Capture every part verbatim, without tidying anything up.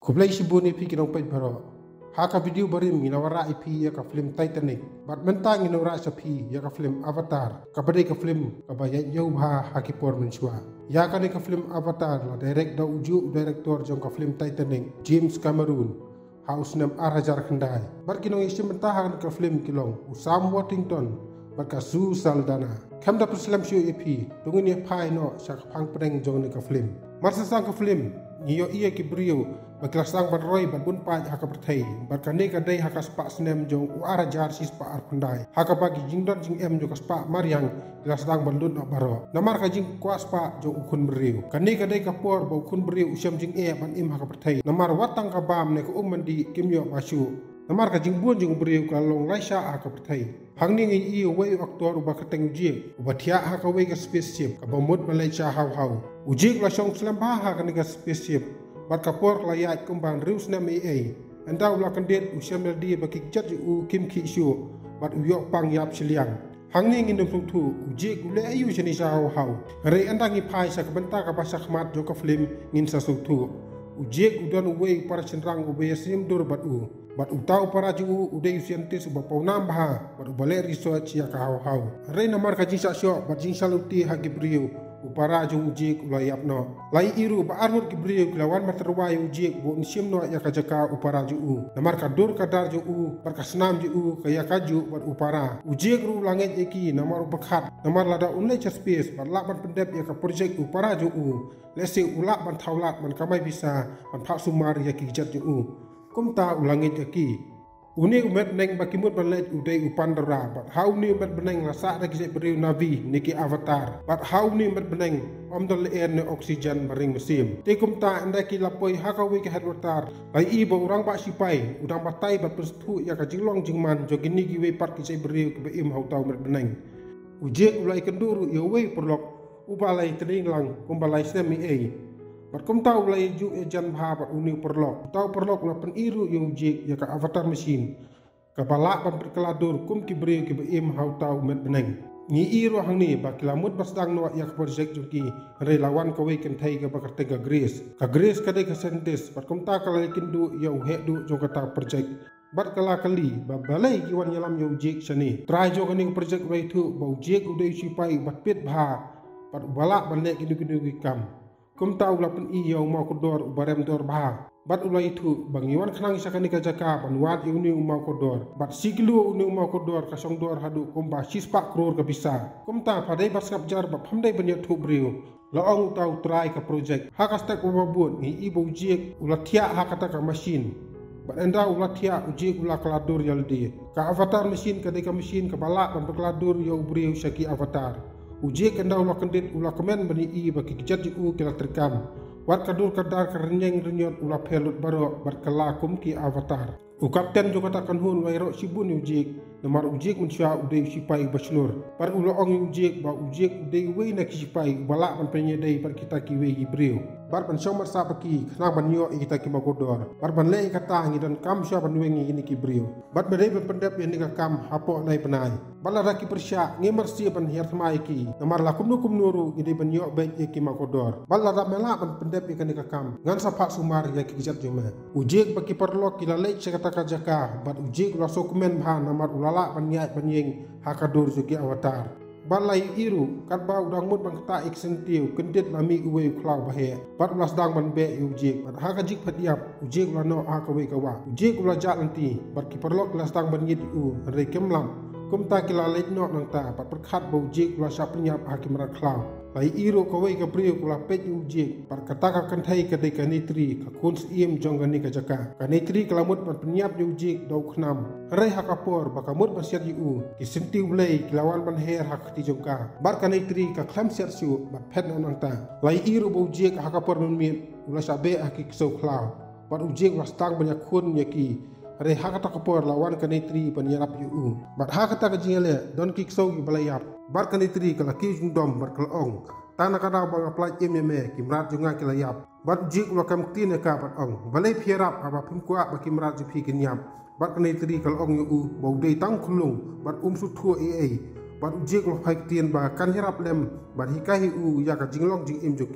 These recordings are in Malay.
Kublai sibuni pi kinong pait baro. Haka video barim ginawara ipi ya ka film Titanic. Bat mentang ginawara sa pi ya ka film Avatar. Kabade ka film kabayat yaw ha hakipor mensua. Ya ka ni ka film Avatar la direct da uju director jong ka film Titanic James Cameron. Haus nam arajar kendai. Bat kinong isim mentahan ka film kilong Sam Worthington. Bat ka Su Saldana. Kam da perslam syu ipi. Tungin ya pai no sa pang pedeng jong ni ka film. Marsa sang ka film niyo iya ki brio baklasang ban roy ban bun pa haka berthai barkane ka dai haka spa snem jong u ara jar sis pa ar kundai haka bagi jingdon jing em jo ka spa mariang klasang ban lun baro namar ka jing kwa spa jo ukun brio kane ka dai ka por bo ukun brio usyam jing e ban im haka berthai namar watang ka bam ne ko um mandi kimyo masyu namar ka jing buon jing brio ka long laisha haka berthai hangni ngi i wei aktor ba ka teng ji ubathia haka wei ka spaceship ka bomut malaysia haw haw ujik la song slam ba haka ni ka spaceship bat kapor layat kumbang rius nam ai anda ula kandet usyam di baki jat u kim ki shu bat uyok pang yap siliang hangni ngin dum tu ujik ule ayu jeni haw haw re anda ngi pai sa kabenta ka basa khmat jo ka film ngin sa su tu ujik udon wei para chenrang ubesim dur bat u bat utau para ju udai scientist ba paunam ba bat ubale research ya ka haw haw re namar ka jisa syo bat jing saluti ha gibriu upara jo ujik ulayap no lai iru ba armur gibriu lawan materwai ujik bo nsim no ya ka jaka upara ju u namar ka dur ka dar ju u par ka snam ju u ka ya ka ju bat upara ujik ru langit eki namar ubakhat namar lada unle cha space bat la ban pendep ya ka project upara ju u lese ulak ban thaulat man kamai bisa ban phak sumar ya ki jat ju u kumta ulangit eki uni umet neng bakimut balet udai upan dara bat how ni umet beneng rasa da kise beriu navi niki avatar bat how ni umet beneng om dal air ne oksigen baring mesim te kumta anda ki lapoi hakawi ke headwater lai i bo orang ba sipai udang batai bat perstu ya ka jinglong jingman jogini ki we pat kise beriu ke beim hau tau umet beneng uje ulai kenduru yo we perlok ubalai tening lang kumbalai semi ai bat kum tau ulai ju e jan bha bat uni perlok tau perlok la pen iru yo jik ya ka avatar mesin ka balak ban perkeladur kum ki beri ki beim hau tau met beneng ni iru hang ni ba kilamut basdang no ya ka project juki relawan ka we ken thai ka bakar tega grace ka grace ka dei ka sentis bat kum ta ka lai kindu yo he du jo ka ta project bat kala kali ba balai ki wan yalam yo jik sani try jo ka ni project wei thu ba jik udai sipai bat pit bha bat balak ban le kindu kindu ki kam kum tau la pen i yo mau kodor barem dor bah bat ulai itu bang iwan khnang sakani ka jaka ban wat uni mau kodor bat siglu uni mau kodor ka song dor hadu kum ba sispa kror ka bisa kum ta padai baskap jar ba phamdai banya thu briu la ong tau try ka project hakastak ba bun i ibo jik ulathia hakata ka machine bat enda ulathia ujik ula kladur yaldi ka avatar machine ka de ka machine ka balak ban kladur yo briu saki avatar ujik anda ulah kendit ulah kemen bani i bagi kijat ju kila terkam wat kadur kadar kerenyeng renyot ulah pelut baro berkala kum ki avatar u kapten jo kata kan hun wairo sibun ujik namar ujik mensya udai sipai basnur par ulah ong ujik ba ujik udai wei nak sipai balak ban penye dai par kita ki wei ibriu bar ban somar sa baki khna ban yo kita ki magodor bar ban le kata ngi dan kam sya ban wengi ini ki briu bat bedai ban pendap ni ka kam hapo nai penai bala raki persya ngi mersi ban hiar mai ki namar lakum nu kum nuru ide ban yo baik ki magodor bala ra mela ban pendap ikan ni ka kam ngan sa pak sumar ya ki jat joma ujik baki perlok ki la le kata ka jaka bat ujik la sokumen bha namar ulala ban nyai ban yeng hakadur juki avatar balai iru kat ba udang mut bang ta iksentiu kendit lami uwe klau bahe bat ulas dang ban be ujik bat ha ka jik phatiap ujik la no ha ka we ka wa ujik ula ja lanti bat ki perlok las dang ban yit u re kemlam kum ta kila leit no nang ta bat perkhat bo ujik ula sap nyap ha ki mara klau lai iru ka we ka priu kula pet ujik par kata ka kan thai ka de ka nitri ka kun iem jong ka ni ka jaka ka nitri kalamut ban penyap ujik dau khnam re ha ka por ba kamut basiat yu ki sinti ulei kilawan ban her ha ti jongka bar ka nitri ka khlam ser su ba phet no nang ta lai iru bo ujik ha ka por nun mi ula sabe ha ki so klau par ujik was tang banyak kun yaki re ha ka ta ka por lawan ka nitri ban yarap yu bat ha ka ta ka jingale don ki so yu balayap bar ka nitri ka laki jung dom bar ka ong tanah kada bang apply em me kimrat junga ki layap bat jik wa kam tin ka bat ong balai phierap aba phim kwa ba kimrat ju phi kinyam bat ka nitri ka ong yu bo dei tang khulung bat um su thu e ai bat jik wa phai tin ba kan hirap lem bat hi ka hi u ya ka jinglong jing im joki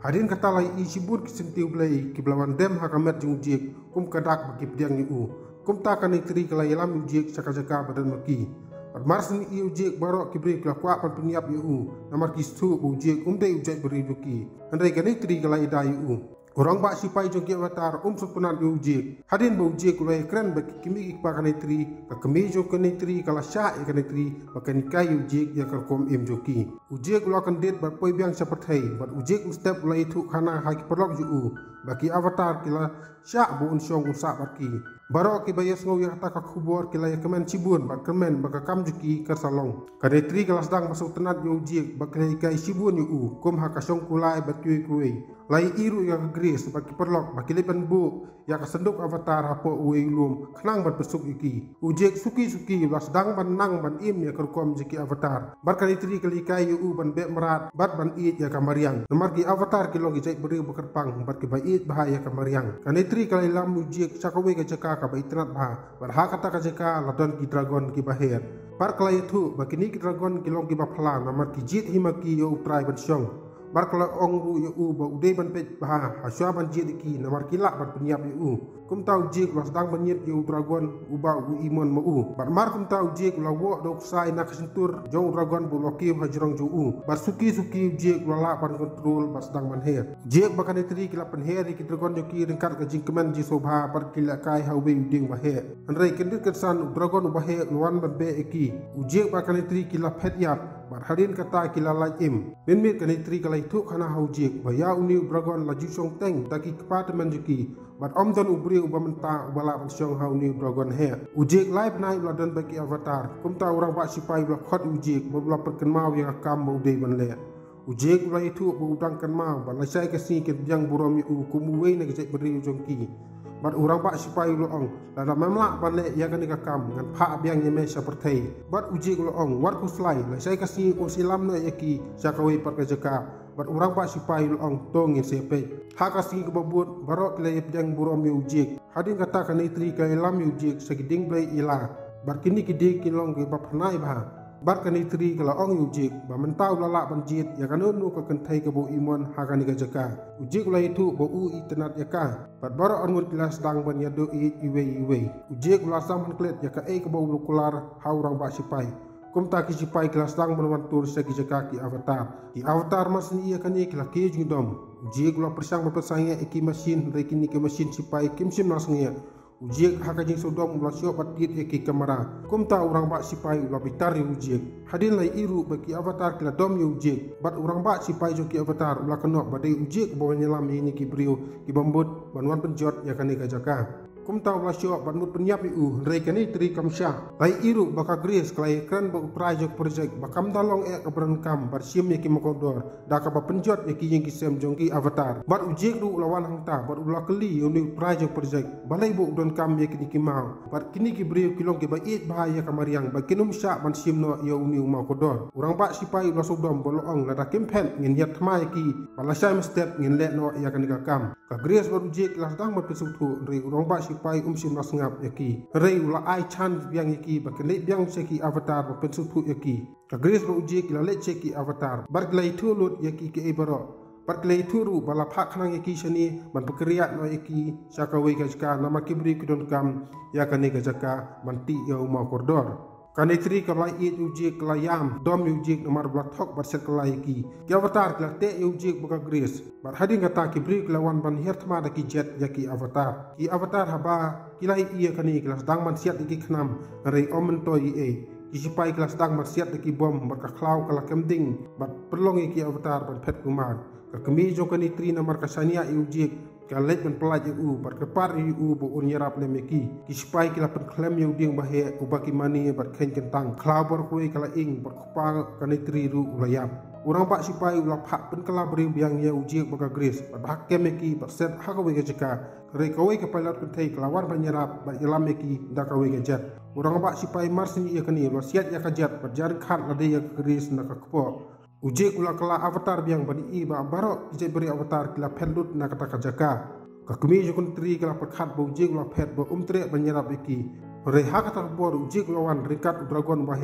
Hadin kata lai i sibur kisentiu blai kiblawan dem hakamet jung ujek kum kadak bagi pediang yu kum takkan itri kelai lam ujek saka-saka badan maki marsin i ujek barok kibri kelakwa pan peniap yu namar kistu ujek umde ujek beri duki andai kan itri kelai da yu orang bak sipai jogi avatar um sukunan yu ujek hadin ba ujek kulai keren bagi kimi ikpakan itri ka kemi jokan itri kala sya ikan itri bakan ikai ujek ya kalkom im joki ujek ulakan det bar poi biang seperti bat ujek mustep ulai itu kana haki perlok yu bagi avatar kila syak bu unsyong usak barki barok ki bayas ngau yang tak kubur kila ya kemen sibun bat kemen baka kam juki kersalong kade tri kala sedang masuk tenat yu ujek bakai ikai sibun yu kum hakasong kulai bat kuy kuy lai iru yang gris bagi perlok bagi lepan bu yang kesenduk avatar hapo uwe lum kenang bat besuk iki ujek suki suki las dang ban nang ban im ya kerkom jeki avatar bar kali tri kali kai yu ban be merat bat ban it ya kamariang nomor ki avatar ki logi jek beri bekerpang bat ki bait bahaya kamariang kali tri kali lam ujek sakawe ke jeka ka bait tenat bah bar ha kata ka jeka ladon ki dragon ki baher bar kali itu bagi ni ki dragon ki long ki bapla nomor ki jit himaki yo utrai ban syong bar kala ong ru yu ba ude ban pet bah hasya ban jit ki namar kilak ban penyiap yu kum tau jik la sedang banyiap yu dragon uba u imon ma u bar mar kum tau jik la wo dok sai nak sentur jong dragon bu loki hajrong ju u bar suki suki jik la la ban kontrol bar sedang ban her jik bakan itri kila pen her ki dragon joki ringkat ka jing kemen ji sobha bar kila kai hawe uding ba her anrai kendir kersan dragon ba her luan ban be eki ujik bakan itri kila pet yap bar harin kata kila lai im min mit kan itri kala itu kana haujik baya uni dragon la jusong teng taki kepatemen juki bat om don ubri uba menta ubala syong hauni dragon he ujik live nai ladon bagi avatar kum ta orang bak sipai bla khot ujik bla perkenmau yang akam mau dei ban le ujik bla itu bu udang kenmau ban la sai kasi ke yang burom u kum we ne ke beri jongki bat orang bak sipai lo ong la da mamla ban le ya kan akam ngan pha biang nyeme seperti bat ujik lo ong war kuslai la sai kasi ko silam ne yaki sakawe par ke jeka bat orang bak sipai lo ong tongin sepe hakasi kebabut barok le yang burom ujik hadin kata kan itri ka lam ujik segiding blai ila bar kini kide kilong ke bapnai bah bar kan itri kala ong ujik ba mentau lala banjit ya kanunu ka kentai ke bu imon hakani ka jaka ujik la itu bo u itnat ya ka bat barok angur kelas dang ban yado i iwe iwe ujik la sam klet ya ka e ke bo kular haurang ba sipai kum ta ki sipai kelas dang ban tur segi jaka ki avatar ki avatar mas ni ya kan ni kila ke jingdom ujik la persang berpesangnya iki mesin rekini ke mesin sipai kimsim langsungnya ujik hakajing sodom ulah siop batit iki kamera kum ta orang bak sipai ulah bitar ujik hadin lai iru bagi avatar kila dom ujik bat orang bak sipai joki avatar ulah kenok badai ujik bawa nyelam ini ki brio ki bambut banwan penjot ya kan ka jaka kum ta ulah siop banmut penyiap u rekani tri kamsya lai iru baka gris klai kran ba project project bakam dalong e kabran kam bar sim yaki makodor da ka ba penjot yaki yang kisem jongki avatar bat ujik ru lawan hangta bat ulah keli uni project project balai bu don kam yaki niki mau bat kini ki brio kilong ke bait bahaya kamariang ba kinum sya ban sim no ya uni makodor urang bak sipai ulah sodom bolong la da kimpen ngin yat thma yaki balasai step ngin le no ya kan kam ka gris ba ujik la dang ma pesutu ri urang bak sipai umsim nas ngap yaki rei ula ai chan biang yaki bakle biang seki avatar ba pensutu yaki ka gris ba ujik la le seki avatar barklai thulut yaki ke ibaro barklai thuru bala phak khnang yaki shani ban pekriat no yaki sakawe ka jaka nama kibri kudon kam ya kane ka jaka manti ya uma kordor kane tri ka lai it ujik la yam dom ujik nomor blak thok bar sek la yaki ki avatar la te ujik baka gris bar hading kata kibri lawan ban her thma da ki jet yaki avatar ki avatar haba kilai iya kani kelas dang man siat iki khnam rei omen toy e isipai kelas dang man siat iki bom bar ka klau kala kemding bat perlong iki avatar ban phet kumar ka kemi jo kani tri nomor ka sania ujik kalet ban pelaj u bar kepar u bo unyarap le meki isipai kila pen klem yu ding bahe ubaki mani bar khen kentang klau bar kuai kala ing bar kepal kani tri ru ulayam urang bak sipai ulah phak pen kala beri biang ya ujik baka gris bar hak kemeki bar set hakawe ke jeka rei kawe ke pilot pentai kelawan banyarap bar ilam meki da kawe ke jet urang bak sipai marsin iya kani lo siat ya kajat bar jar khat lade ya gris na ka kepo ujik ulah kala avatar biang bani i ba barok ije beri avatar kila pendut na kata kajaka ka kemi jukun tri kala perkhat bo ujik ulah phet bo umtre banyarap iki rei hak kata bor ujik lawan rikat dragon bahe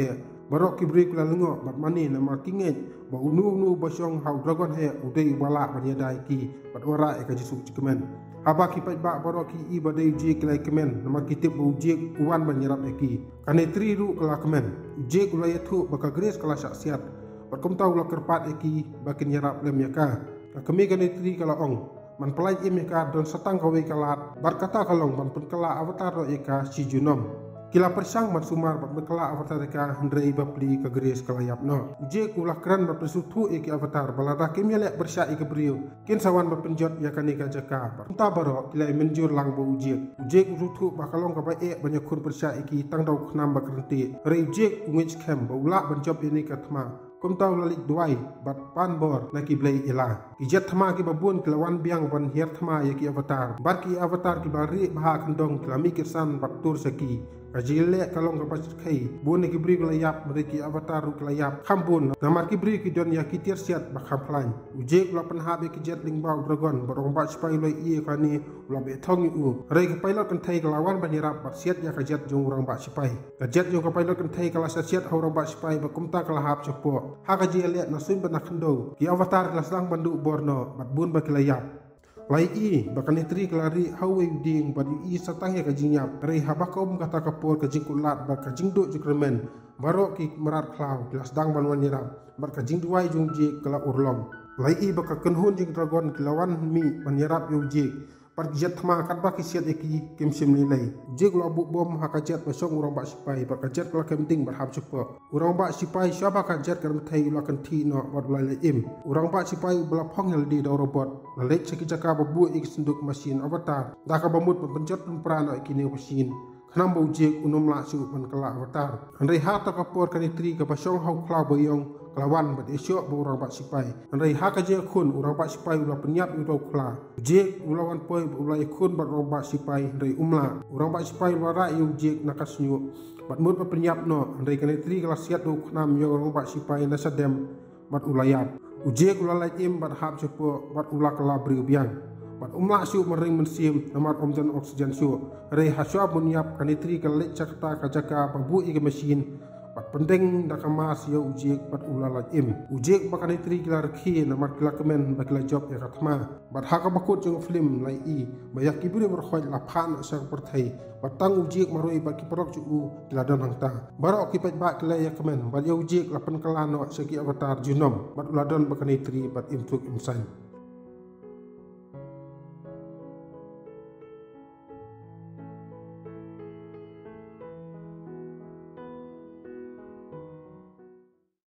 barok kibri kula lengo bat mani na makinget ba unu unu basong hau dragon he udai bala ban yadai ki bat ora e ka jisu cikemen haba ki pai ba barok ki i badai je klai kemen na makitip bu je uan ban yarap eki kane tri ru kala kemen je kula yathu baka grace kala saksiat bat kum tau la kerpat eki bakin yarap lem yaka kami kane tri kala ong man pelai im yaka don satang kawe kalat bar kata kalong ban pun kala avatar ro eka si junom kila persang mat sumar bat bekala avatar ka hendrei bapli ka gres kalayap no je kulah kran bat pesutu eki avatar balada kim yalek bersai ke brio kin sawan bat penjot ya kani ka jaka ta baro kila menjur lang bo uje uje kusutu bakalong ka bae banyak kun bersai eki tang dau knam bakrenti re uje ngich kem baula banjob ini ka thma kum tau lalik duai bat pan bor na ki blai ila ki jet thma ki babun kilawan biang ban hier thma ya ki avatar bar ki avatar ki bari baha kandong kilami kirsan bat tur saki kajile kalong kapas kai bune ki bri layap mereki avatar ru layap khambun namar ki bri ki don ya ki tir siat bakham plan uje kula pen habe ki jet ling bau dragon barong ba spai loi ie kani ula be thong u re ki pilot kan thai kalawan ban hirap bat siat ya ka jet jong urang ba spai ka jet jong ka pilot kan thai kala siat haurang ba spai ba kumta kala hap cepo ha ka jile na sun ban khando ki avatar kala sang bandu borno bat bun ba ki layap lai i bakani tri klari hawe ding badi i satang ya kajinya re habakom kata kapor kajing kulat bak kajing do jukremen baro ki merat klau kelas dang banwan nira bar kajing duai jung je kala urlom lai i baka kenhun jing dragon kilawan mi banyarap yu je par jet thma kat ba ki siat eki kim sim ni lai je kula bu bom hakajet basong urang ba sipai bar kajet kala kemting bar hab cepo urang ba sipai syaba kajet kan thai ula kan thi no bad lai im urang ba sipai bla phong hel di do robot lalek seki jaka babu ik senduk mesin avatar da ka bamut penjot prana iki ne mesin khnam bo je unum la su ban kala avatar andai hata ka por kan tri ka basong hau klau boyong kelawan bat esok bo urang ba sipai andai ha ka je khun urang ba sipai ula penyap u do kla je ulawan poi ula khun bat urang ba sipai andai umla urang ba sipai wara yu je nakasnyu bat mut penyap no andai kan tri kala siat do khnam yo urang ba sipai na sadem bat ulayap uje kula lai im bat hap cepo bat ula kala bri biang bat umla su mering mensim namat omjan oksigen su re haswa munyap kanitri kala cakta kajaka babu ige mesin bat penting dakamas yo uje bat ula lai im uje bakanitri kila rekhi namat kila kemen bakila job ya katma bat haka bakut jong film lai i bayak kibri berkhoi laphan sang perthai batang uje maroi baki perok cu kila don hangta barok ki pet ba kila ya kemen bat yo uje lapan kala no segi avatar junom bat ula don bakanitri bat imtuk imsan